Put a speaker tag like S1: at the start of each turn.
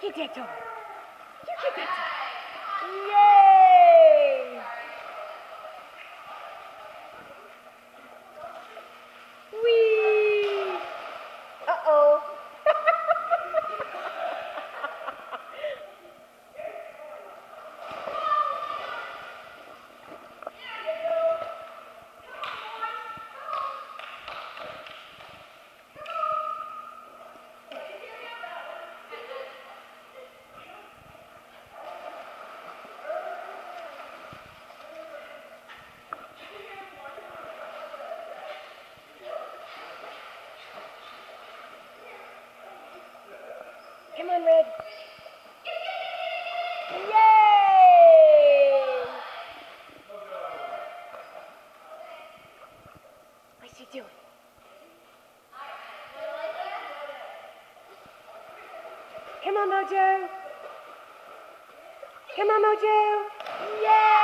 S1: Get that dog. You get that dog. Yay! Whee! Uh-oh. Come on, Red. Yay! What's he doing? Come on, Mojo. Come on, Mojo. Yay!